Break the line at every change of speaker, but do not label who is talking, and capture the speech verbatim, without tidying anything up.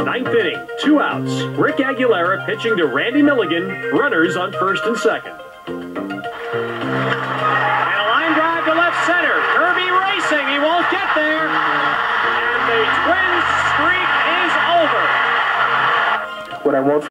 Ninth inning, two outs. Rick Aguilera pitching to Randy Milligan. Runners on first and second. And a line drive to left center. Kirby racing. He won't get there. And the Twins streak is over.
What I want